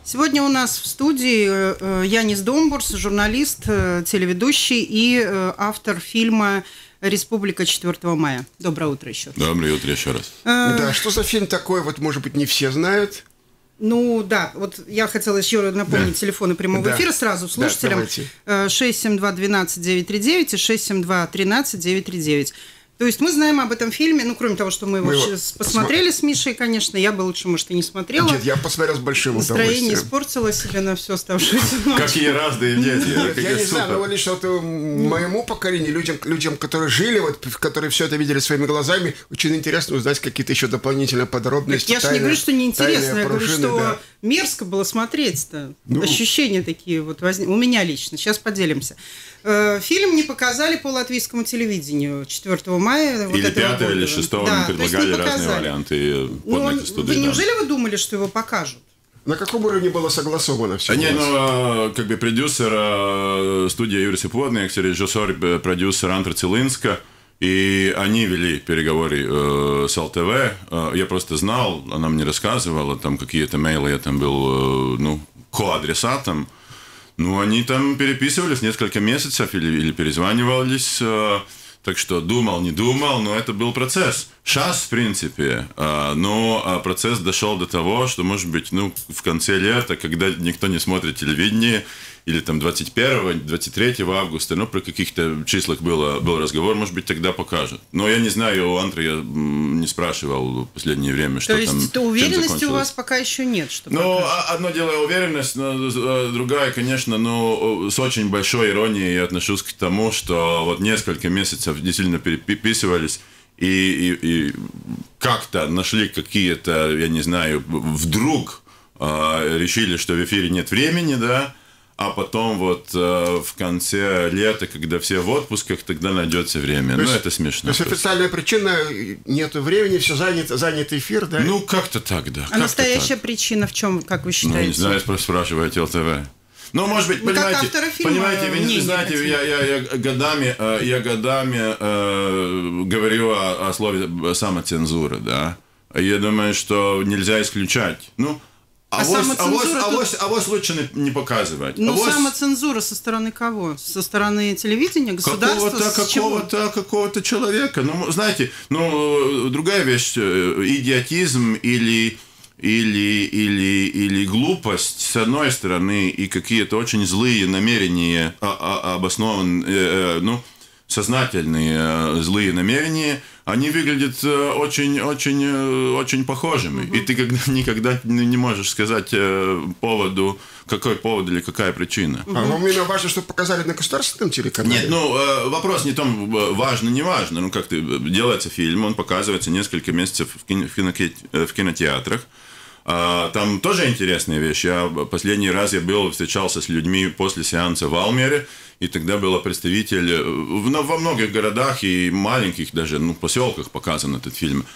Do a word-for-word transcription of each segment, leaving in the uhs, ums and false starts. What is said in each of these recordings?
Сегодня у нас в студии Янис Домбурс, журналист, телеведущий и автор фильма «Республика четвёртого мая». Доброе утро еще раз. Доброе утро еще раз. А... Да, что за фильм такой? Вот, может быть, не все знают. Ну да, вот я хотела еще напомнить да. телефоны прямого да. эфира сразу слушателям. Да, шесть семь два один два девять три девять и шесть семь два один три девять три девять. То есть мы знаем об этом фильме, ну, кроме того, что мы его, мы его посмотрели посма... с Мишей, конечно. Я бы лучше, может, и не смотрела. Нет, я посмотрел с большим удовольствием. Настроение испортило себе на всю оставшуюся ночь. Какие разные дети. Я не знаю, но лишь моему поколению, людям, людям, которые жили, вот, которые все это видели своими глазами, очень интересно узнать какие-то еще дополнительные подробности. Я же не говорю, что неинтересно, я говорю, что мерзко было смотреть-то. Ощущения такие вот возникли. У меня лично. Сейчас поделимся. Фильм не показали по латвийскому телевидению четвёртого мая. Или пятого, или шестого, да, мы предлагали разные варианты. Но вы неужели вы думали, что его покажут? На каком уровне было согласовано все? А не, ну, как бы продюсер студии Юрис Поднякс, режиссер, продюсер Антра Целинска, и они вели переговоры э, с эл тэ вэ. Я просто знал, она мне рассказывала, там какие-то мейлы, я там был, э, ну, коадресатом. Ну, они там переписывались несколько месяцев или, или перезванивались, э, так что думал, не думал, но это был процесс. Сейчас, в принципе, э, но процесс дошел до того, что, может быть, ну, в конце лета, когда никто не смотрит телевидение, или там двадцать первого, двадцать третьего августа, ну, про каких-то числах было, был разговор, может быть, тогда покажут. Но я не знаю, у Антры я не спрашивал в последнее время, что то там. То есть уверенности у вас пока еще нет, что Ну, покажут. одно дело уверенность, но другая, конечно, но с очень большой иронией я отношусь к тому, что вот несколько месяцев действительно переписывались, и, и, и как-то нашли какие-то, я не знаю, вдруг э, решили, что в эфире нет времени, да. А потом вот э, в конце лета, когда все в отпусках, тогда найдется время. То ну, есть, это смешно. То есть официальная причина – нету времени, все занято, занят эфир, да? Ну, как-то так, да. А настоящая так. причина в чем, как вы считаете? Ну, не знаю, спрашиваете эл тэ вэ. Ну, может быть, ну, понимаете, фильма, понимаете, вы не знаете, я, я, я годами, я годами э, говорю о, о слове самоцензура, да. Я думаю, что нельзя исключать. Ну, А, а, авось, авось, тут... авось, авось лучше не, не показывать. Ну, авось... самоцензура со стороны кого? Со стороны телевидения, государства? Какого-то, какого-то, какого-то человека. Ну, знаете, ну, другая вещь, идиотизм или, или, или, или глупость, с одной стороны, и какие-то очень злые намерения, обоснованные, ну, сознательные злые намерения, они выглядят очень, очень, очень похожими. Uh-huh. И ты никогда не можешь сказать поводу, какой повод или какая причина. Uh-huh. А вам именно важно, что показали на государственном телеканале? Нет, ну, вопрос не в том, важно, не важно. Ну, как-то делается фильм, он показывается несколько месяцев в, кино, в кинотеатрах. Там тоже интересные вещи. Я последний раз я был, встречался с людьми после сеанса в Алмере, и тогда был представитель, во многих городах и маленьких даже, ну, поселках показан этот фильм.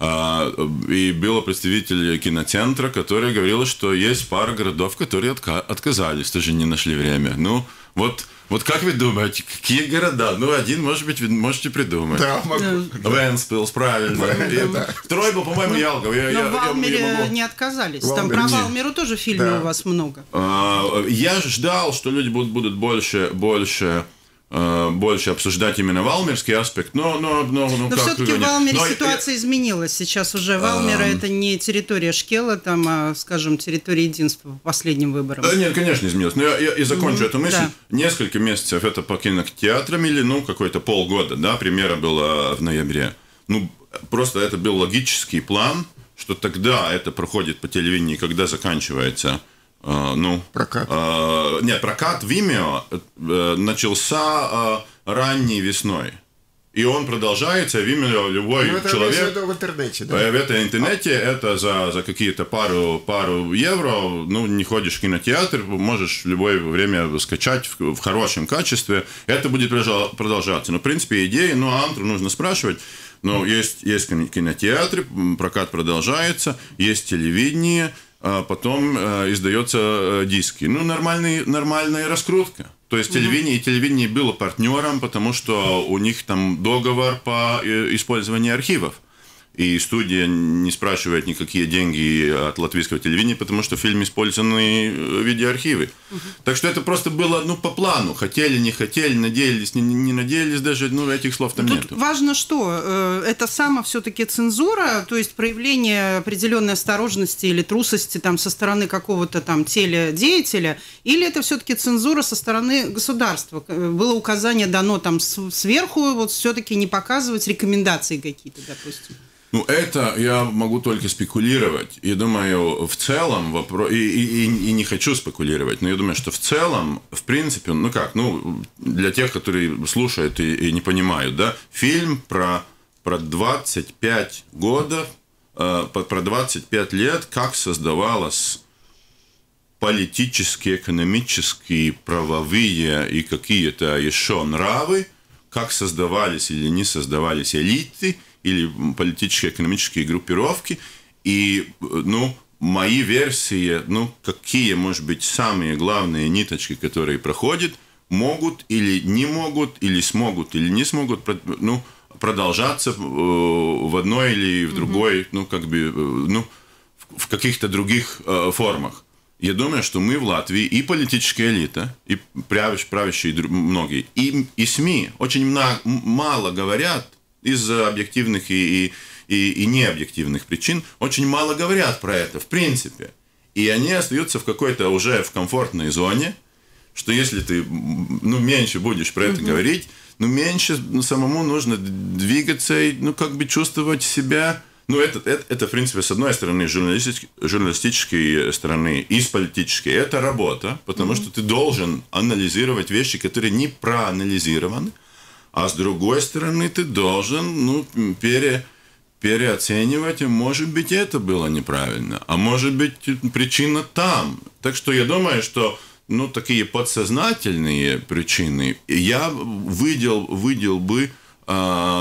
И был представитель киноцентра, который говорил, что есть пара городов, которые отказались, тоже не нашли время. Ну, вот... Вот как вы думаете, какие города? Ну, один, может быть, вы можете придумать. Да, могу. Венспилс, правильно. Да. Второй был, по-моему, Ялгов. Но я, в Валмере я, я могу... не отказались. Валмер. Там про Валмеру тоже фильмов да. у вас много. Я ждал, что люди будут больше... больше больше обсуждать именно валмерский аспект, но... Но, но, но, но как все-таки в Валмере но, ситуация я... изменилась. Сейчас уже Валмера а... это не территория Шкела, там, а, скажем, территория единства по последним выборам. Да, нет, конечно, изменилась. Но я, я и закончу mm-hmm. эту мысль. Да. Несколько месяцев это по кинотеатрам или, ну, какой-то полгода, да, премьера была в ноябре. Ну, просто это был логический план, что тогда это проходит по телевидению, когда заканчивается... Uh, ну, прокат. Uh, нет, прокат Vimeo uh, начался uh, ранней весной. И он продолжается, Vimeo любой ну, это человек... Это в интернете, да? В этом интернете а... это за, за какие-то пару, пару евро, ну, не ходишь в кинотеатр, можешь в любое время скачать в, в хорошем качестве. Это будет продолжаться. Ну, в принципе, идея, ну, Антру нужно спрашивать. Но есть, есть кинотеатры, прокат продолжается, есть телевидение, а потом э, издается э, диски. Ну, нормальный, нормальная раскрутка. То есть телевидение, и телевидение было партнером, потому что у них там договор по э, использованию архивов. и студия не спрашивает никакие деньги от латвийского телевидения, потому что в фильме использованы видеоархивы. Угу. Так что это просто было, ну, по плану. Хотели, не хотели, надеялись, не, не надеялись, даже, ну, этих слов там Тут нету. Важно что? Это сама все-таки цензура, то есть проявление определенной осторожности или трусости там, со стороны какого-то там теледеятеля, или это все-таки цензура со стороны государства? Было указание дано там сверху, вот все-таки не показывать рекомендации какие-то, допустим. Ну, это я могу только спекулировать. Я думаю, в целом, вопрос, и, и, и не хочу спекулировать, но я думаю, что в целом, в принципе, ну как, ну, для тех, которые слушают и, и не понимают, да, фильм про, про двадцать пять годов, э, про двадцать пять лет, как создавалось политические, экономические, правовые и какие-то еще нравы, как создавались или не создавались элиты, или политические, экономические группировки, и, ну, мои версии, ну, какие, может быть, самые главные ниточки, которые проходят, могут или не могут, или смогут, или не смогут, ну, продолжаться в одной или в другой, ну, как бы, ну, в каких-то других формах. Я думаю, что мы в Латвии и политическая элита, и правящие многие, и, и СМИ очень много, мало говорят из-за объективных и, и, и, и необъективных причин, очень мало говорят про это, в принципе. И они остаются в какой-то уже в комфортной зоне, что если ты, ну, меньше будешь про это mm-hmm. говорить, ну, меньше самому нужно двигаться и, ну, как бы чувствовать себя. Ну, это, это, это, в принципе, с одной стороны, журналистической, журналистической стороны, и с политической. Это работа, потому mm-hmm. что ты должен анализировать вещи, которые не проанализированы. А с другой стороны, ты должен, ну, пере, переоценивать, и, может быть, это было неправильно, а может быть, причина там. Так что я думаю, что, ну, такие подсознательные причины я выделил, выделил бы а,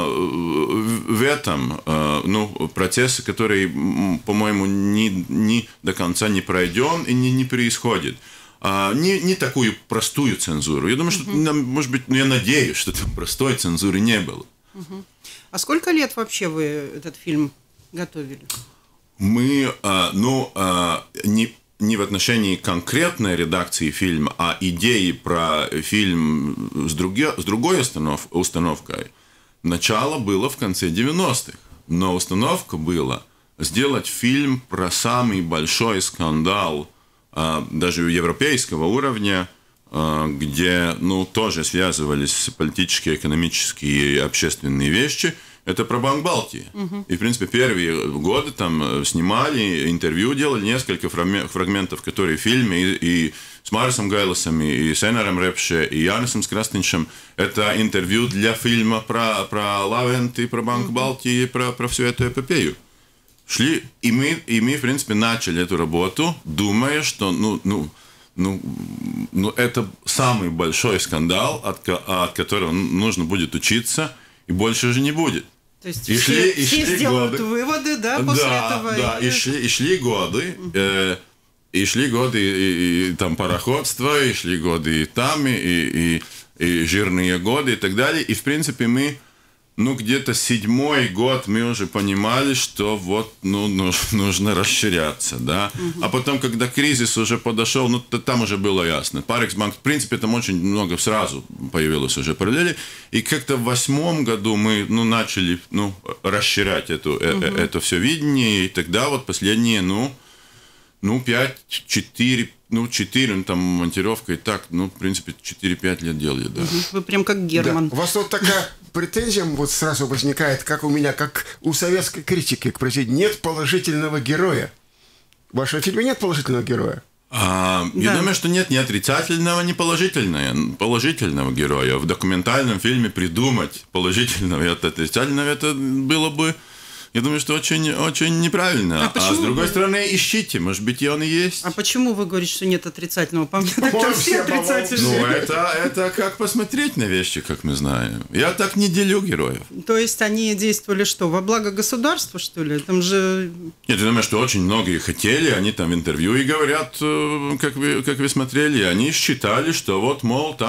в этом, а, ну, процессе, который, по-моему, не, не до конца не пройден и не, не происходит. А, не, не такую простую цензуру. Я думаю, что, uh-huh. может быть, ну, я надеюсь, что там простой цензуры не было. Uh-huh. А сколько лет вообще вы этот фильм готовили? Мы, а, ну, а, не, не в отношении конкретной редакции фильма, а идеи про фильм с, други, с другой установ, установкой. Начало было в конце девяностых, но установка была сделать фильм про самый большой скандал даже европейского уровня, где, ну, тоже связывались политические, экономические и общественные вещи, это про Банк Балтии. Uh-huh. И, в принципе, первые годы там снимали, интервью делали, несколько фрагментов, которые в фильме, и, и с Марисом Гайлесом, и с Энаром Репше, и Янисом Скрастиншем. Это интервью для фильма про, про Лавент и про Банк uh-huh. Балтии, и про, про всю эту эпопею. Шли, и мы, и мы, в принципе, начали эту работу, думая, что, ну, ну, ну, ну, это самый большой скандал, от, от которого нужно будет учиться, и больше же не будет. То есть и шли, все, и шли все сделают годы. Выводы, да, после да, этого? Да, и, и, шли, и шли годы, угу. э, и шли годы и, и, и там пароходства, и шли годы и там, и, и, и жирные годы и так далее. И, в принципе, мы... Ну, где-то седьмой год мы уже понимали, что вот, ну, нужно расширяться, да. Uh-huh. А потом, когда кризис уже подошел, ну, то там уже было ясно. Парексбанк, в принципе, там очень много сразу появилось уже параллели. И как-то в восьмом году мы, ну, начали, ну, расширять эту, uh-huh. э- это все видение. И тогда вот последние, ну, ну, пять, четыре, ну, четыре, ну, там, монтировка и так, ну, в принципе, четыре-пять лет делали, да. Uh-huh. Вы прям как Герман. Да. У вас вот такая... Претензия вот сразу возникает, как у меня, как у советской критики к произведению. Нет положительного героя. В вашем фильме нет положительного героя? А, да. Я думаю, что нет ни отрицательного, ни положительного, положительного героя. В документальном фильме придумать положительного и отрицательного, это было бы, я думаю, что очень, очень неправильно. А, а с другой вы... стороны, ищите, может быть, и он и есть. А почему вы говорите, что нет отрицательного? По мне, так там все отрицательные. Ну, это, это как посмотреть на вещи, как мы знаем. Я так не делю героев. То есть они действовали что, во благо государства, что ли? Там же... Нет, я думаю, что очень многие хотели, они там в интервью и говорят, как вы, как вы смотрели, они считали, что вот, мол, так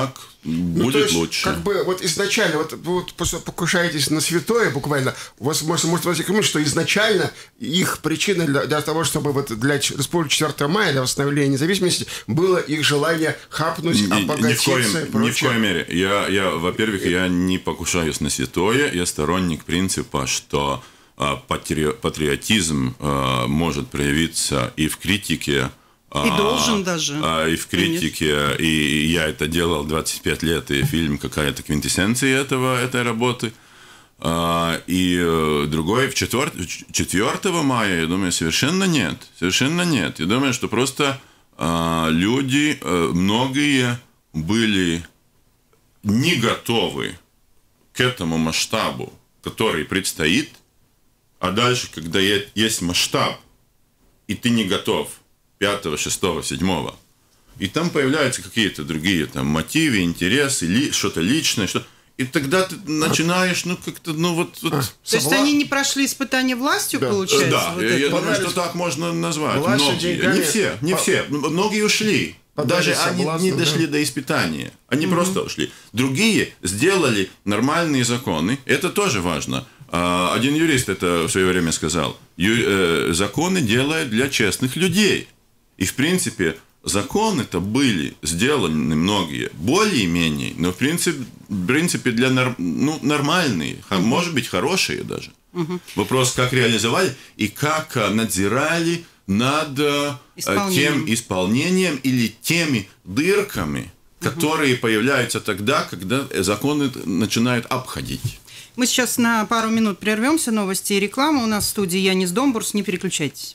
будет ну, то есть, лучше. Как бы вот изначально, вот вы вот покушаетесь на святое буквально, у вас может, может возникнуть, что изначально их причина для, для того, чтобы вот для Республики четвёртого мая, для восстановления независимости, было их желание хапнуть, обогатиться ни в коем, и прочее. Ни в коей мере. Я, я, во-первых, я не покушаюсь на святое, я сторонник принципа, что а, патри, патриотизм а, может проявиться и в критике, И должен даже. А, и в критике, Конечно. И я это делал двадцать пять лет, и фильм какая-то квинтэссенция этого, этой работы. А, и другой, в четвёртого мая, я думаю, совершенно нет. Совершенно нет. Я думаю, что просто а, люди, а, многие были не готовы к этому масштабу, который предстоит, а дальше, когда есть масштаб, и ты не готов, пятого, шестого, седьмого. И там появляются какие-то другие там мотивы, интересы, ли, что-то личное, что... И тогда ты начинаешь, ну, как-то, ну, вот... вот... То есть они не прошли испытание властью, да. Получается? Да, вот я, я думаю, что так можно назвать. Многие, не все, не все. Многие ушли. Даже они не дошли да. до испытания. Они угу. просто ушли. Другие сделали нормальные законы. Это тоже важно. Один юрист это в свое время сказал. Законы делают для честных людей. И, в принципе, законы-то были сделаны многие, более-менее, но, в принципе, в принципе для норм, ну, нормальные, uh-huh. может быть, хорошие даже. Uh-huh. Вопрос, как реализовали и как надзирали над исполнением. тем исполнением или теми дырками, которые uh-huh. появляются тогда, когда законы начинают обходить. Мы сейчас на пару минут прервемся. Новости и реклама. У нас в студии Янис Домбурс. Не переключайтесь.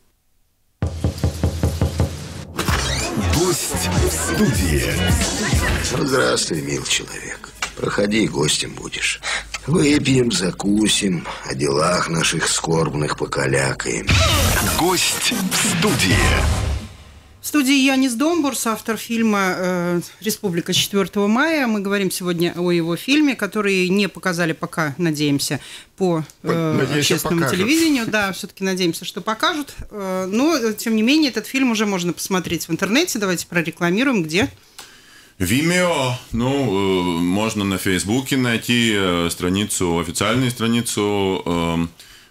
Гость в студии. Здравствуй, мил человек. Проходи, гостем будешь. Выпьем, закусим, о делах наших скорбных покалякаем. Гость в студии. В студии Янис Домбурс, автор фильма э, «Республика четвёртого мая». Мы говорим сегодня о его фильме, который не показали пока, надеемся, по э, надеюсь, общественному покажут. телевидению. Да, все-таки надеемся, что покажут. Э, но, тем не менее, этот фильм уже можно посмотреть в интернете. Давайте прорекламируем. Где? Vimeo, ну, можно на Фейсбуке найти страницу, официальную страницу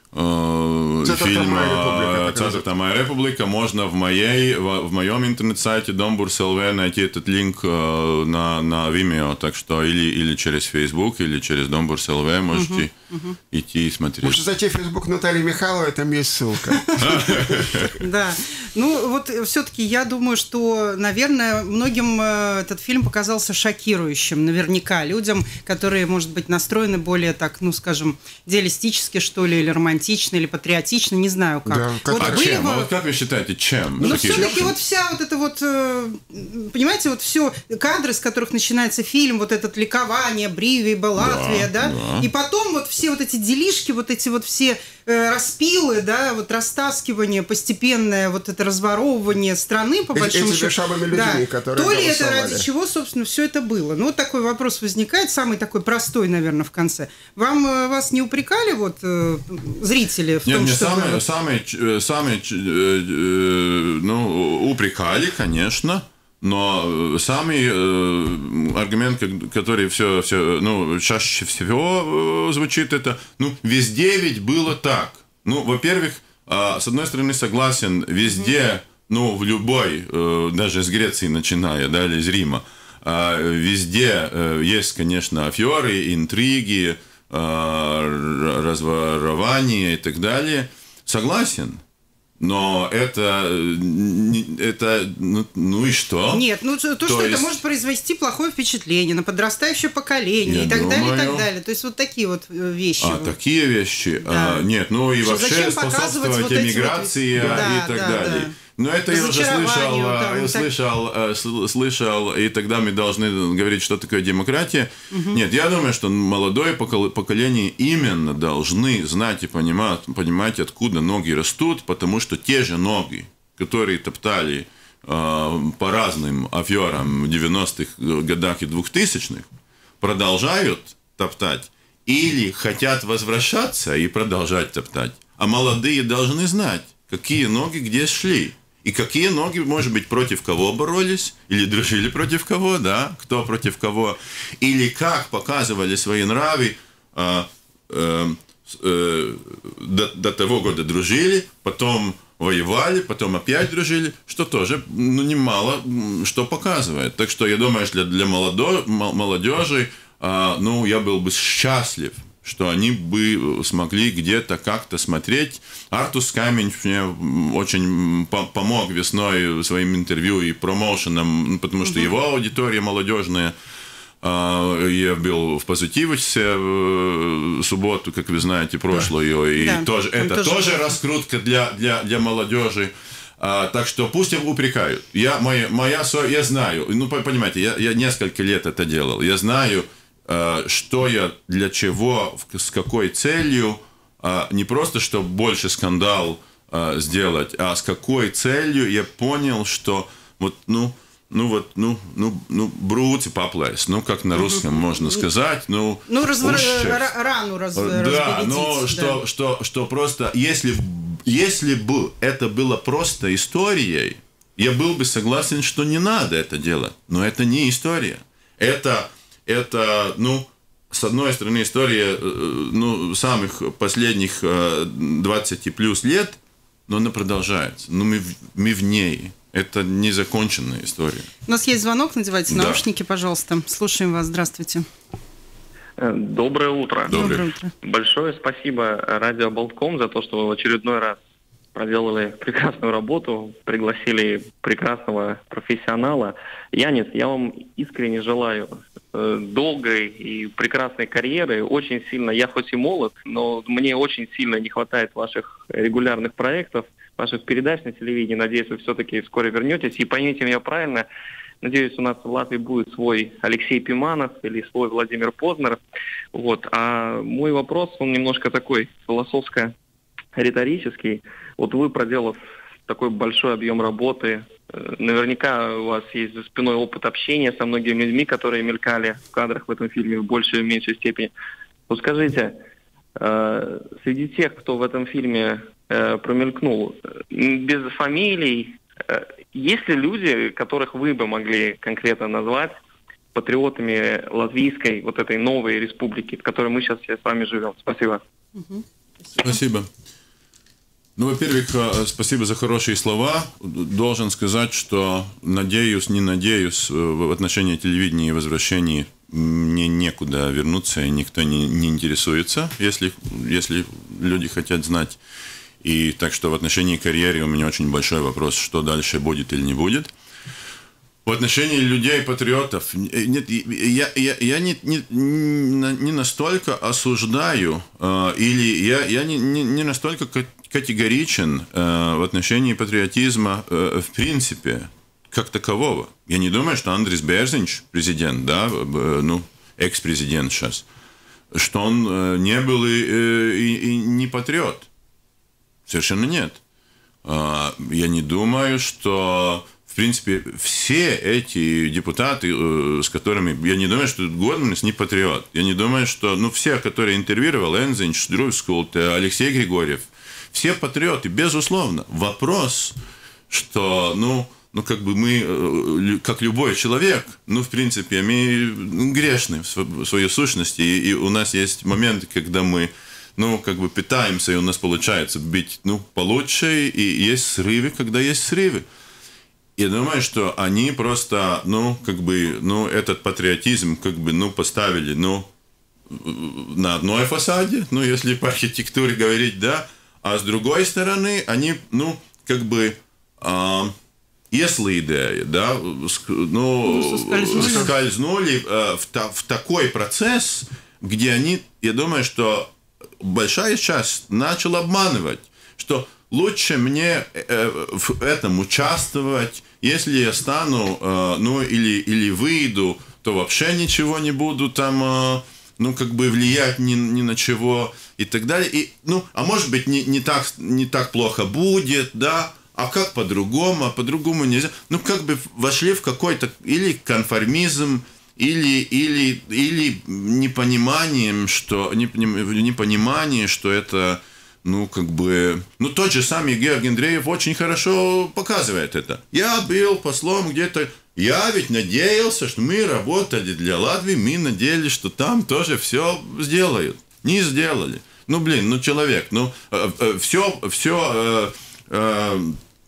фильма «Четвёртая моя республика». Можно в, моей, в, в моем интернет-сайте Домбурс точка эл ви найти этот линк на, на Vimeo. Так что или, или через Facebook, или через Домбурс точка эл ви можете uh-huh, uh-huh. идти и смотреть. Можете зайти в Facebook Натальи Михайловой, там есть ссылка. Да. Ну, вот все-таки я думаю, что, наверное, многим этот фильм показался шокирующим. Наверняка людям, которые, может быть, настроены более так, ну, скажем, идеалистически, что ли, или романтично, или патриотично, не знаю как. Да, вот а чем? Вы... А вот как вы считаете, чем? Ну, все-таки вот вся вот эта вот, понимаете, вот все кадры, с которых начинается фильм, вот это ликование, Бривиба, Латвия, да, да? да, и потом вот все вот эти делишки, вот эти вот все распилы, да, вот растаскивание постепенное, вот это разворовывание страны, по большому счету. Этими самыми людьми, да. которые То ли это ради чего, собственно, все это было. Ну, вот такой вопрос возникает, самый такой простой, наверное, в конце. Вам, вас не упрекали, вот, зрители, в Нет, том, что... Нет, вы... самые, самые, ну, упрекали, конечно. Но самый э, аргумент, который все, все, ну, чаще всего э, звучит, это, ну, везде ведь было так. Ну, во-первых, э, с одной стороны, согласен, везде, ну, в любой, э, даже с Греции начиная, да, или из Рима, э, везде э, есть, конечно, аферы, интриги, э, разворования и так далее. Согласен. Но это, это ну, ну и что? Нет, ну то, то что есть... это может произвести плохое впечатление на подрастающее поколение. Я и так думаю... далее, и так далее. То есть вот такие вот вещи. А, такие вещи? Да. А, нет, ну и что вообще способствовать вот эмиграции вот... да, и так да, далее. Да. Но это я уже слышал, там, я слышал, так... слышал, и тогда мы должны говорить, что такое демократия. Угу. Нет, я думаю, что молодое поколение именно должны знать и понимать, понимать, откуда ноги растут, потому что те же ноги, которые топтали э, по разным аферам в девяностых годах и двухтысячных, продолжают топтать или хотят возвращаться и продолжать топтать. А молодые должны знать, какие ноги где шли. И какие ноги, может быть, против кого боролись, или дружили против кого, да, кто против кого, или как показывали свои нравы, э, э, э, до, до того года дружили, потом воевали, потом опять дружили, что тоже ну, немало что показывает. Так что я думаю, что для, для молодо, молодежи, э, ну, я был бы счастлив, что они бы смогли где-то как-то смотреть. Артус Камень мне очень помог весной своим интервью и промоушеном, потому что его аудитория молодежная. Я был в Позитивсе в субботу, как вы знаете, прошлую, и да, тоже, это тоже, тоже раскрутка для, для, для молодежи. А, так что пусть их упрекают. Я, моя, моя, я знаю, ну, понимаете, я, я несколько лет это делал. Я знаю, что я, для чего, с какой целью, не просто, чтобы больше скандал сделать, а с какой целью я понял, что вот, ну, ну вот, ну, ну, ну, бруть и поплес, ну, как на русском можно сказать, ну... Ну, развор... рану раз... Да, но да. Что, что, что просто, если, если бы это было просто историей, я был бы согласен, что не надо это делать, но это не история. Это, это ну, с одной стороны, история, ну, самых последних двадцати плюс лет, но она продолжается, но мы, мы в ней. Это незаконченная история. У нас есть звонок, надевайте да. наушники, пожалуйста. Слушаем вас, здравствуйте. Доброе утро. Доброе, Доброе утро. Большое спасибо Радио Болтком за то, что вы в очередной раз проделали прекрасную работу, пригласили прекрасного профессионала. Янис, я вам искренне желаю долгой и прекрасной карьеры. Очень сильно, я хоть и молод, но мне очень сильно не хватает ваших регулярных проектов, ваших передач на телевидении. Надеюсь, вы все-таки вскоре вернетесь. И поймите меня правильно, надеюсь, у нас в Латвии будет свой Алексей Пиманов или свой Владимир Познер. Вот. А мой вопрос, он немножко такой философско-риторический. Вот вы, проделав такой большой объем работы, наверняка у вас есть за спиной опыт общения со многими людьми, которые мелькали в кадрах в этом фильме в большей или меньшей степени. Вот скажите, среди тех, кто в этом фильме промелькнул, без фамилий, есть ли люди, которых вы бы могли конкретно назвать патриотами латвийской, вот этой новой республики, в которой мы сейчас все с вами живем? Спасибо. Спасибо. Спасибо. Ну, во-первых, спасибо за хорошие слова. Должен сказать, что надеюсь, не надеюсь, в отношении телевидения и возвращений мне некуда вернуться, и никто не, не интересуется, если, если люди хотят знать. И так что в отношении карьеры у меня очень большой вопрос, что дальше будет или не будет. В отношении людей-патриотов, нет, я, я, я не, не, не настолько осуждаю, э, или я, я не, не, не настолько категоричен э, в отношении патриотизма э, в принципе, как такового. Я не думаю, что Андрис Берзинч, президент, да, э, ну, экс-президент сейчас, что он э, не был и, и, и не патриот. Совершенно нет. Э, я не думаю, что... В принципе, все эти депутаты, с которыми... Я не думаю, что Годманис не патриот. Я не думаю, что... Ну, все, которые интервьюировал, Энзинч, Друскулт, Алексей Григорьев, все патриоты, безусловно. Вопрос, что, ну, ну, как бы мы, как любой человек, ну, в принципе, мы грешны в своей сущности. И, и у нас есть моменты, когда мы, ну, как бы питаемся, и у нас получается быть, ну, получше, и есть срывы, когда есть срывы. Я думаю, что они просто, ну, как бы, ну, этот патриотизм, как бы, ну, поставили, ну, на одной фасаде, ну, если по архитектуре говорить, да, а с другой стороны, они, ну, как бы, а, если идея, да, ну, скользнули, скользнули а, в, та, в такой процесс, где они, я думаю, что большая часть начала обманывать, что лучше мне э, в этом участвовать, если я стану, э, ну, или, или выйду, то вообще ничего не буду там, э, ну, как бы влиять ни, ни на чего и так далее. И, ну, а может быть, не, не, так, не так плохо будет, да, а как по-другому, а по-другому нельзя. Ну, как бы вошли в какой-то или конформизм, или, или, или непониманием, что, непонимание, что это... ну, как бы... Ну, тот же самый Георгий Андреев очень хорошо показывает это. Я был послом где-то... Я ведь надеялся, что мы работали для Латвии, мы надеялись, что там тоже все сделают. Не сделали. Ну, блин, ну, человек, ну, э, э, все, все... Э, э,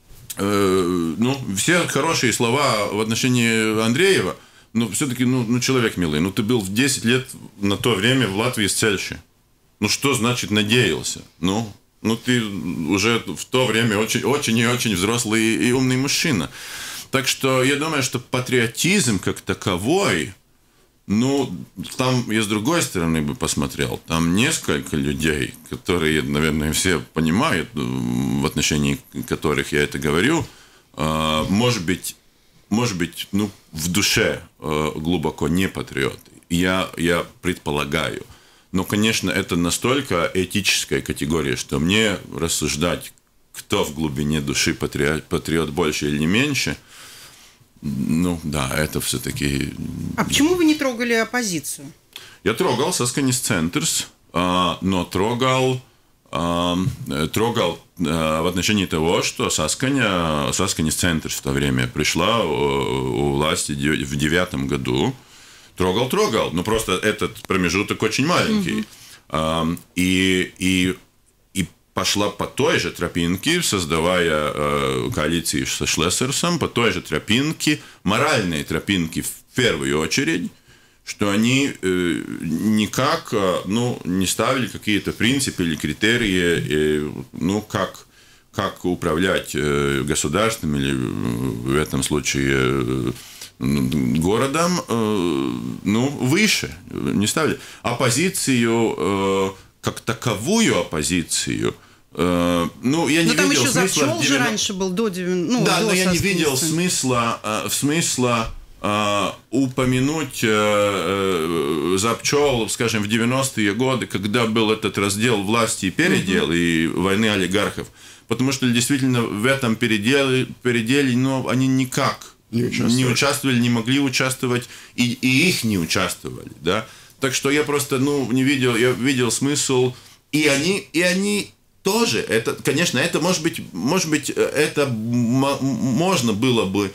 э, ну, все хорошие слова в отношении Андреева, но все-таки, ну, ну, человек милый, ну, ты был в десять лет на то время в Латвии с Цельши. Ну, что значит надеялся? Ну, ну, ты уже в то время очень, очень и очень взрослый и умный мужчина. Так что я думаю, что патриотизм как таковой, ну, там я с другой стороны бы посмотрел. Там несколько людей, которые, наверное, все понимают, в отношении которых я это говорю, может быть, может быть, ну, в душе глубоко не патриоты. Я, я предполагаю. Но, конечно, это настолько этическая категория, что мне рассуждать, кто в глубине души патриот, патриот больше или меньше, ну, да, это все-таки... А почему вы не трогали оппозицию? Я трогал Saskaņas центрс, но трогал, трогал в отношении того, что Saskaņa, Saskaņas центрс в то время пришла у власти в девятом году. Трогал, трогал, но просто этот промежуток очень маленький. Mm-hmm. И, и, и пошла по той же тропинке, создавая э, коалиции со Шлессерсом, по той же тропинке, моральные тропинки в первую очередь, что они э, никак э, ну, не ставили какие-то принципы или критерии, э, ну, как, как управлять э, государством или в этом случае... Э, городом, э, ну, выше не ставили. Оппозицию, э, как таковую оппозицию, э, ну, я не но видел смысла... там еще Запчел же раньше был до девяностых. Ну, да, до но я не видел смысла, э, смысла э, упомянуть э, э, Запчел, скажем, в девяностые годы, когда был этот раздел власти и передел, uh-huh. и войны олигархов. Потому что действительно в этом переделе, переделе ну, они никак Не участвовали. не участвовали, не могли участвовать, и, и их не участвовали, да. Так что я просто, ну, не видел, я видел смысл, и они, и они тоже, это, конечно, это может быть, может быть, это можно было бы,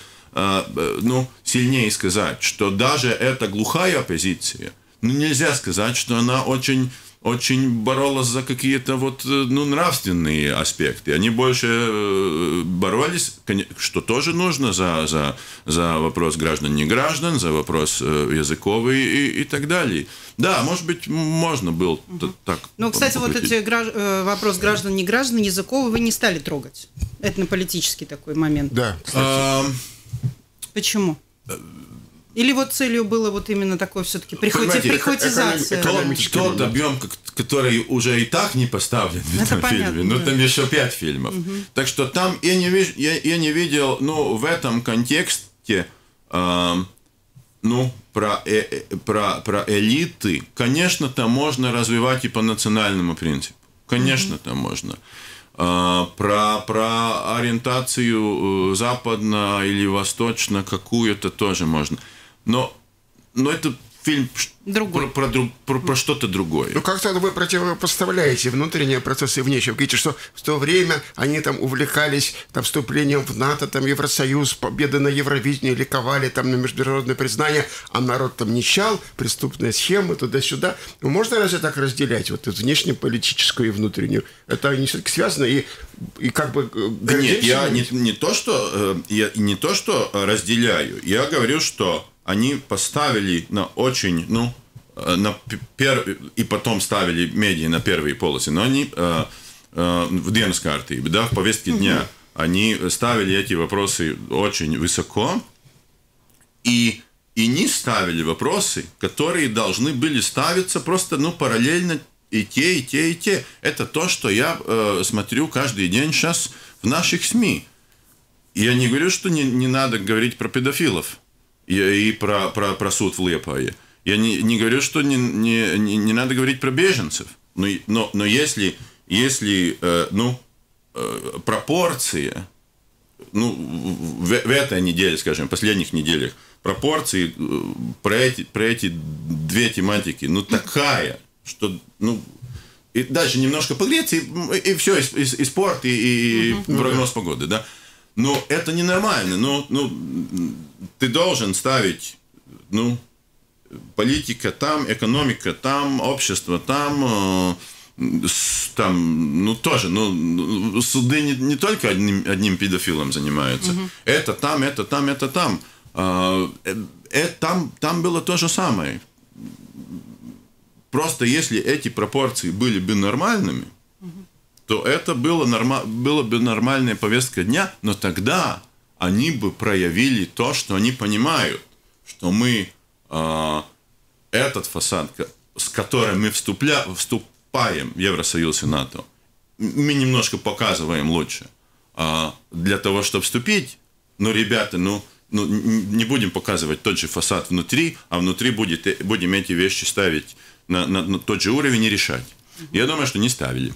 ну, сильнее сказать, что даже эта глухая оппозиция, ну, нельзя сказать, что она очень... очень боролась за какие-то вот, ну, нравственные аспекты. Они больше боролись, что тоже нужно, за, за, за вопрос граждан-не граждан, за вопрос языковый и, и так далее. Да, может быть, можно было угу. так. Ну, кстати, покрутить. Вот эти гражд... вопрос граждан-не граждан, языковый вы не стали трогать. Этнополитический такой момент. Да. А... Почему? Или вот целью было вот именно такое все-таки прихватизация? Тот, тот объем, который уже и так не поставлен в этом это фильме. Понятно, ну, да. Там еще пять фильмов. Угу. Так что там я не, виж, я, я не видел, ну, в этом контексте, э, ну, про, э, про, про элиты, конечно, там можно развивать и по национальному принципу. Конечно, угу. там можно. Uh, про, про ориентацию западно или восточно какую-то тоже можно. Но, но это фильм про, про, про, про что-то другое. Ну, как-то вы противопоставляете внутренние процессы и внешние. Вы говорите, что в то время они там увлекались там, вступлением в НАТО, там, Евросоюз, победы на Евровидении, ликовали там на международное признание, а народ там нищал, преступные схемы, туда-сюда. Ну, можно разве так разделять вот эту внешнеполитическую и внутреннюю? Это они все-таки связаны и, и как бы... Нет, я не, не, то, что, я не то, что разделяю. Я говорю, что они поставили на очень, ну, на пер... и потом ставили медиа на первые полосы, но они э, э, в dienas kārtība, да, в повестке дня, mm-hmm. они ставили эти вопросы очень высоко, и, и не ставили вопросы, которые должны были ставиться просто, ну, параллельно и те, и те, и те. Это то, что я э, смотрю каждый день сейчас в наших СМИ. Я не говорю, что не, не надо говорить про педофилов. И, и про, про, про суд в Лиепае. Я не, не говорю, что не, не, не надо говорить про беженцев. Но, но, но если, если э, ну, э, пропорция, ну, в, в этой неделе, скажем, в последних неделях, пропорции э, про, эти, про эти две тематики, ну, такая, что, ну, и дальше немножко погреться, и, и все, и, и, и спорт, и, и uh-huh. прогноз погоды, да. Но это ненормально. Ну, ну, ты должен ставить, ну, политика там, экономика там, общество там, э, там, ну, тоже, ну, суды не, не только одним, одним педофилом занимаются. Uh-huh. Это там, это там, это там. Э, э, там. Там было то же самое. Просто если эти пропорции были бы нормальными, uh-huh. то это было, норма, было бы нормальная повестка дня, но тогда они бы проявили то, что они понимают, что мы э, этот фасад, с которым мы вступля, вступаем в Евросоюз и НАТО, мы немножко показываем лучше. Э, для того, чтобы вступить, но, ребята, ну, ну, не будем показывать тот же фасад внутри, а внутри будет, будем эти вещи ставить на, на, на тот же уровень и решать. Uh-huh. Я думаю, что не ставили.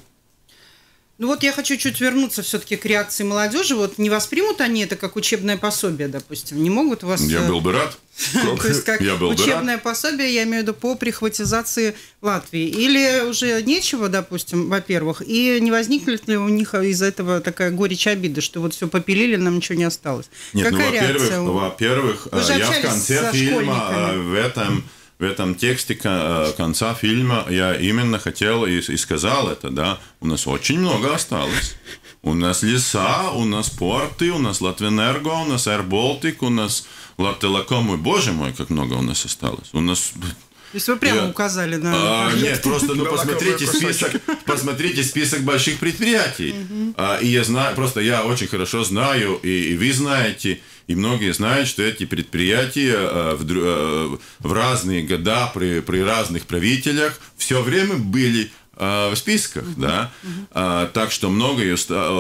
Ну вот я хочу чуть вернуться все-таки к реакции молодежи. Вот не воспримут они это как учебное пособие, допустим? Не могут вас... Я был бы рад. То есть как учебное пособие, я имею в виду, по прихватизации Латвии. Или уже нечего, допустим, во-первых, и не возникнет ли у них из-за этого такая горечь обиды, что вот все попилили, нам ничего не осталось? Нет, ну, во-первых, во-первых, я в конце фильма в этом... В этом тексте конца фильма я именно хотел и, и сказал это, да, у нас очень много осталось. У нас леса, у нас порты, у нас Латвэнерго, у нас Air Baltic, у нас Латтелеком, и, боже мой, как много у нас осталось. У нас... То есть вы прямо я... указали на... А, нет, просто ну, посмотрите, список, посмотрите список больших предприятий. Uh-huh. А, и я знаю, просто я очень хорошо знаю, и, и вы знаете, и многие знают, что эти предприятия а, в, а, в разные года при, при разных правителях все время были а, в списках. Uh-huh. Да? Uh-huh. А, так что многое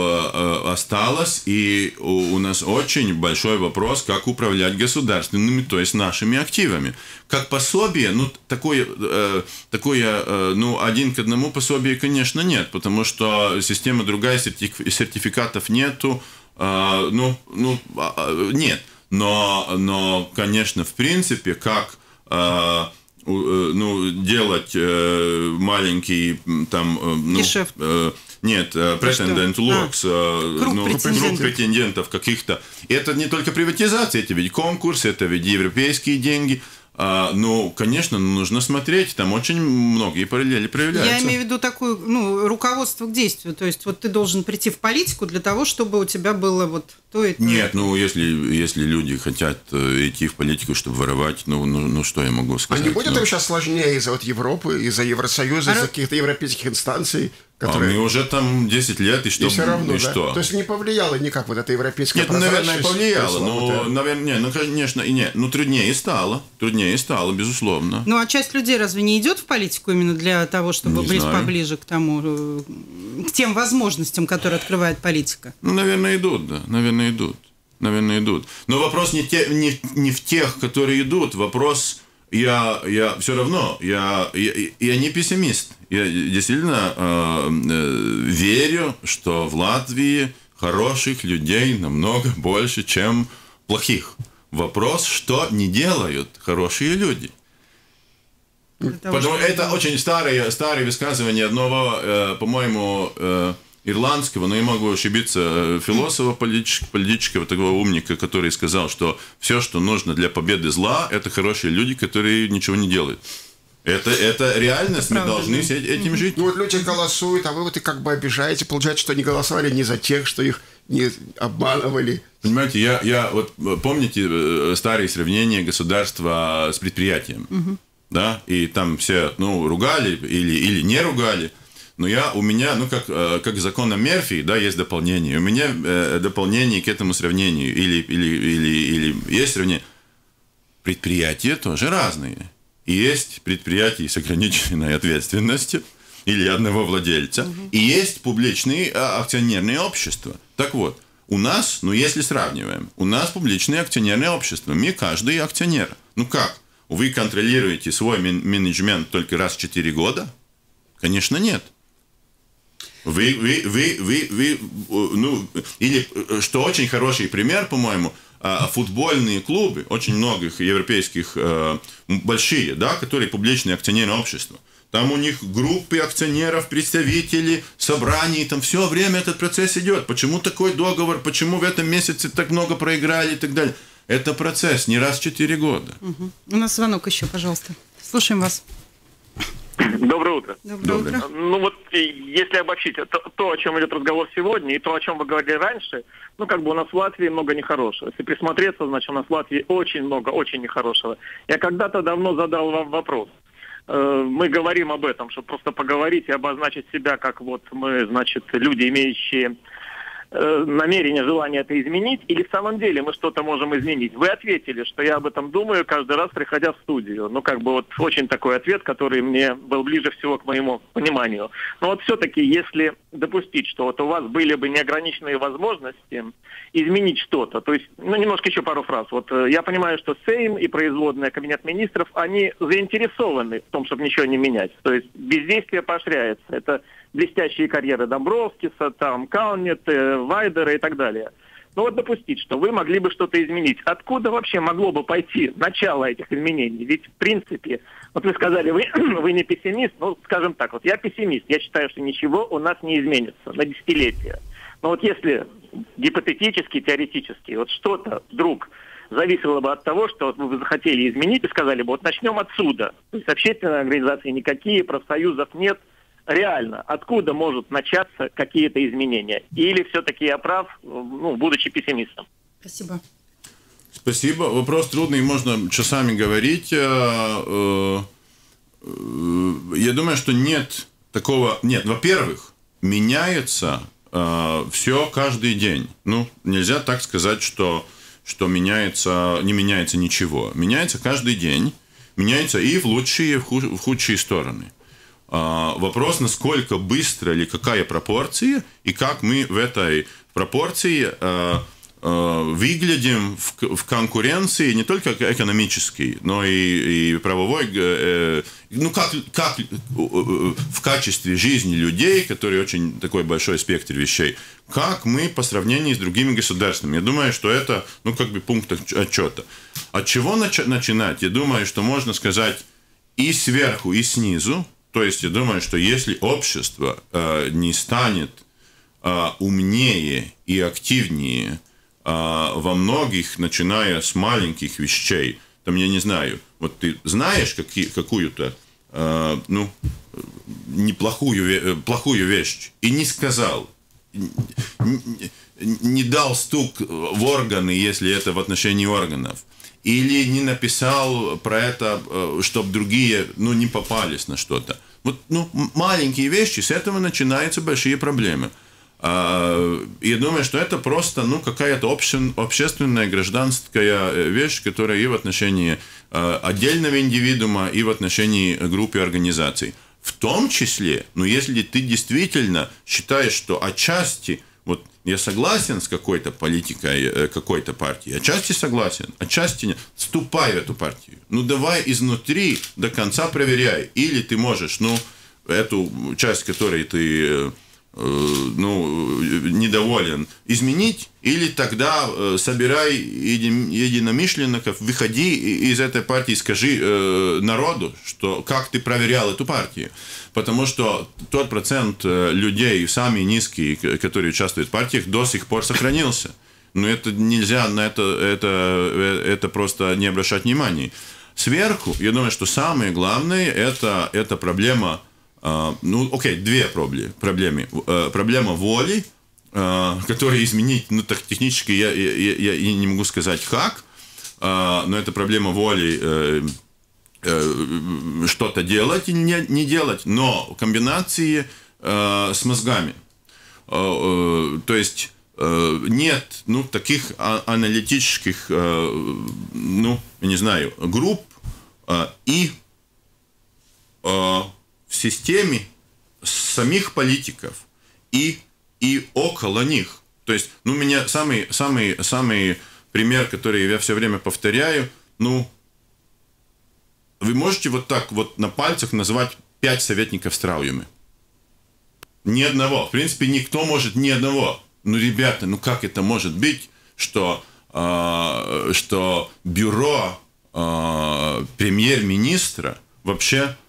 осталось, и у, у нас очень большой вопрос, как управлять государственными, то есть нашими активами. Как пособие, ну, такое, э, такое э, ну, один к одному пособие, конечно, нет, потому что система другая, сертификатов нету, э, ну, ну, э, нет. Но, но, конечно, в принципе, как э, э, ну, делать э, маленький, там, э, ну, э, нет, претендент локс, а, ну, круг претендентов каких-то. Это не только приватизация, это ведь конкурс, это ведь европейские деньги. А, ну, конечно, нужно смотреть, там очень многие параллели проявляются. Я имею в виду такое, ну, руководство к действию, то есть вот ты должен прийти в политику для того, чтобы у тебя было вот то и то. Нет, ну, если, если люди хотят идти в политику, чтобы воровать, ну, ну, ну что я могу сказать? А не будет ну... им сейчас сложнее из-за вот Европы, из-за Евросоюза, а... из-за каких-то европейских инстанций? Которые... А мы уже там десять лет, и что? И все равно, и да? что? То есть не повлияло никак вот эта европейская Нет, прозрачность? Нет, наверное, повлияло, но, наверное, ну, конечно, и нет. Ну, труднее стало, труднее стало, безусловно. Ну, а часть людей разве не идет в политику именно для того, чтобы не быть знаю. поближе к тому, к тем возможностям, которые открывает политика? Ну, наверное, идут, да, наверное, идут, наверное, идут. Но вопрос не, те, не, не в тех, которые идут, вопрос... Я, я все равно, я, я, я не пессимист. Я действительно э, э, верю, что в Латвии хороших людей намного больше, чем плохих. Вопрос, что не делают хорошие люди. Потому что это очень старое, старое высказывание одного, э, по-моему, э, ирландского, но я могу ошибиться, философа, политического, политического такого умника, который сказал, что все, что нужно для победы зла, это хорошие люди, которые ничего не делают. Это, это реальность, это мы правда, должны да. этим mm-hmm. жить. Ну вот люди голосуют, а вы вот и как бы обижаете, получается, что не голосовали не за тех, что их не обманывали. Понимаете, я, я вот помните старые сравнения государства с предприятием, mm-hmm. да, и там все, ну, ругали или, или не ругали. Но я, у меня, ну, как, как закона Мерфи, да, есть дополнение. У меня э, дополнение к этому сравнению. Или, или, или, или есть сравнение. Предприятия тоже разные. И есть предприятия с ограниченной ответственностью или одного владельца. Угу. И есть публичные акционерные общества. Так вот, у нас, ну, если сравниваем, у нас публичные акционерные общества. Мы каждый акционер. Ну, как? Вы контролируете свой менеджмент только раз в четыре года? Конечно, нет. Вы, вы, вы, вы, вы, ну, или, что очень хороший пример, по-моему, футбольные клубы, очень многих европейских, большие, да, которые публичные акционерные общества. там у них группы акционеров, представители, собраний, там все время этот процесс идет. Почему такой договор, почему в этом месяце так много проиграли и так далее. Это процесс, не раз в четыре года. Угу. У нас звонок еще, пожалуйста. Слушаем вас. Доброе утро. Доброе утро. Ну вот, если обобщить то, то, о чем идет разговор сегодня, и то, о чем вы говорили раньше, ну как бы у нас в Латвии много нехорошего. Если присмотреться, значит у нас в Латвии очень много, очень нехорошего. Я когда-то давно задал вам вопрос. Мы говорим об этом, чтобы просто поговорить и обозначить себя, как вот мы, значит, люди, имеющие намерение, желание это изменить, или в самом деле мы что-то можем изменить? Вы ответили, что я об этом думаю каждый раз, приходя в студию. Ну, как бы вот очень такой ответ, который мне был ближе всего к моему пониманию. Но вот все-таки, если допустить, что вот у вас были бы неограниченные возможности изменить что-то, то есть, ну, немножко еще пару фраз. Вот я понимаю, что Сейм и производная Кабинет министров, они заинтересованы в том, чтобы ничего не менять. То есть бездействие поощряется. Это блестящие карьеры Домбровскиса, там, Каунета, Вайдера и так далее. Ну вот допустить, что вы могли бы что-то изменить. Откуда вообще могло бы пойти начало этих изменений? Ведь, в принципе, вот вы сказали, вы, вы не пессимист, ну, скажем так, вот я пессимист, я считаю, что ничего у нас не изменится на десятилетия. Но вот если гипотетически, теоретически, вот что-то вдруг зависело бы от того, что вот вы захотели изменить и сказали бы, вот начнем отсюда. То есть общественные организации никакие, профсоюзов нет. Реально, откуда могут начаться какие-то изменения? Или все-таки я прав, ну, будучи пессимистом? Спасибо. Спасибо. Вопрос трудный, можно часами говорить. Я думаю, что нет такого... Нет, во-первых, меняется все каждый день. Ну, нельзя так сказать, что, что меняется, не меняется ничего. Меняется каждый день. Меняется и в лучшие, и в худшие стороны. Uh, вопрос, насколько быстро или какая пропорция, и как мы в этой пропорции uh, uh, выглядим в, в конкуренции не только экономической, но и, и правовой, uh, ну как, как uh, в качестве жизни людей, которые очень такой большой спектр вещей, как мы по сравнению с другими государствами. Я думаю, что это, ну, как бы пункт отчета. От чего нач- начинать? Я думаю, что можно сказать и сверху, и снизу. То есть я думаю, что если общество э, не станет э, умнее и активнее э, во многих, начиная с маленьких вещей, там, я не знаю, вот ты знаешь какие, какую-то э, ну, неплохую плохую вещь и не сказал, не, не дал стук в органы, если это в отношении органов, или не написал про это, чтобы другие, ну, не попались на что-то. Вот, ну, маленькие вещи, с этого начинаются большие проблемы. Я думаю, что это просто, ну, какая-то обще, общественная, гражданская вещь, которая и в отношении отдельного индивидуума, и в отношении группы организаций. В том числе, ну, если ты действительно считаешь, что отчасти... Вот я согласен с какой-то политикой какой-то партии, отчасти согласен, отчасти нет. Вступай в эту партию. Ну, давай изнутри до конца проверяй. Или ты можешь, ну, эту часть, которой ты, э, ну, недоволен, изменить, или тогда э, собирай еди, единомышленников, выходи из этой партии, скажи э, народу, что, как ты проверял эту партию. Потому что тот процент людей, самый низкий, которые участвуют в партиях, до сих пор сохранился. Но это нельзя на это, это, это просто не обращать внимания. Сверху, я думаю, что самое главное, это, это проблема, ну, окей, две проблемы. Проблема воли, которую изменить, ну, так технически я, я, я не могу сказать как, но это проблема воли, что-то делать и не, не делать, но в комбинации э, с мозгами. Э, э, то есть э, нет, ну, таких а- аналитических, э, ну, я не знаю, групп э, и э, в системе самих политиков и, и около них. То есть, ну, у меня самый, самый, самый пример, который я все время повторяю, ну, вы можете вот так вот на пальцах назвать пять советников Страуюмы? Ни одного. В принципе, никто может ни одного. Ну, ребята, ну как это может быть, что, э, что бюро э, премьер-министра вообще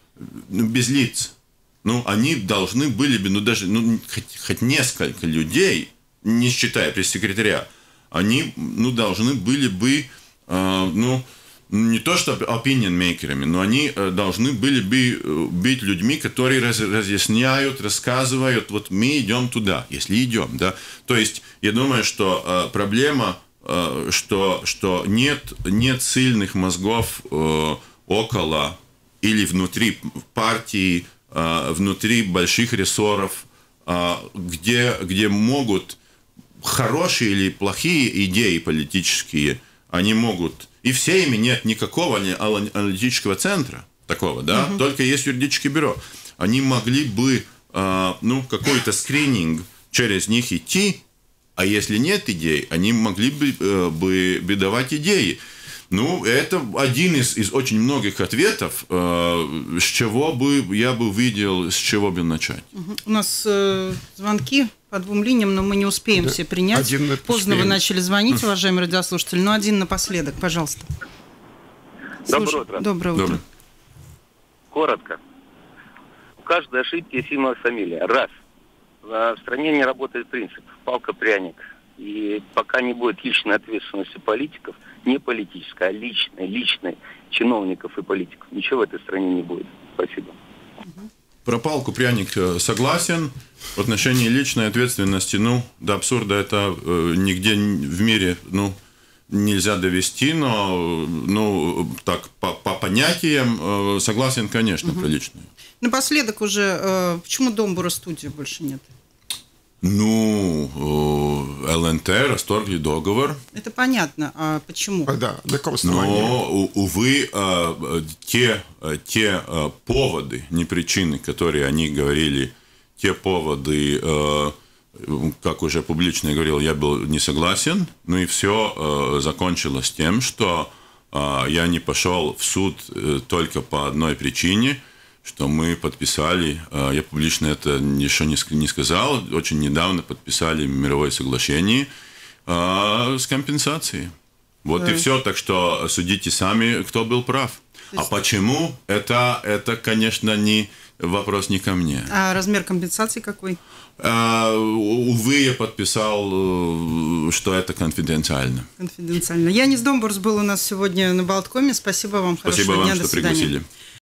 ну, без лиц. Ну, они должны были бы, ну, даже, ну, хоть, хоть несколько людей, не считая пресс-секретаря, они, ну, должны были бы, э, ну, не то что opinion-мейкерами, но они должны были бы быть людьми, которые раз, разъясняют, рассказывают, вот мы идем туда, если идем, да. То есть, я думаю, что э, проблема, э, что, что нет, нет сильных мозгов э, около или внутри партии, э, внутри больших рессоров, э, где, где могут хорошие или плохие идеи политические, они могут... И в Сейме нет никакого аналитического центра такого, да, угу. Только есть юридическое бюро. Они могли бы, э, ну, какой-то скрининг через них идти, а если нет идей, они могли бы, э, бы, бы давать идеи. Ну, это один из, из очень многих ответов, э, с чего бы я бы видел, с чего бы начать. Угу. У нас э, звонки по двум линиям, но мы не успеем да. все принять. Один Поздно успеем. Вы начали звонить, уважаемые радиослушатели, но один напоследок, пожалуйста. Доброе утро. Доброе утро. Доброе. Коротко. У каждой ошибки есть имя фамилия. Раз. В стране не работает принцип палка-пряник. И пока не будет личной ответственности политиков, не политической, а личной, личной чиновников и политиков, ничего в этой стране не будет. Спасибо. Про палку-пряник согласен. В отношении личной ответственности, ну, до абсурда это э, нигде в мире, ну, нельзя довести, но, ну, так, по, по понятиям э, согласен, конечно, угу. про личную. Напоследок уже, э, почему Домбура студии больше нет? Ну, эл эн тэ расторгли договор. Это понятно. А почему? А, да, на каком основании? Но, увы, те, те поводы, не причины, которые они говорили, те поводы, как уже публично говорил, я был не согласен. Ну и все закончилось тем, что я не пошел в суд только по одной причине, что мы подписали, я публично это еще не сказал, очень недавно подписали мировое соглашение с компенсацией. Вот да. и все, так что судите сами, кто был прав. А почему? Это, это, конечно, не вопрос не ко мне. А размер компенсации какой? А, увы, я подписал, что это конфиденциально. Конфиденциально. Янис Домбурс был у нас сегодня на Болткоме. Спасибо вам. Спасибо Хорошего вам, дня. что до свидания. Пригласили.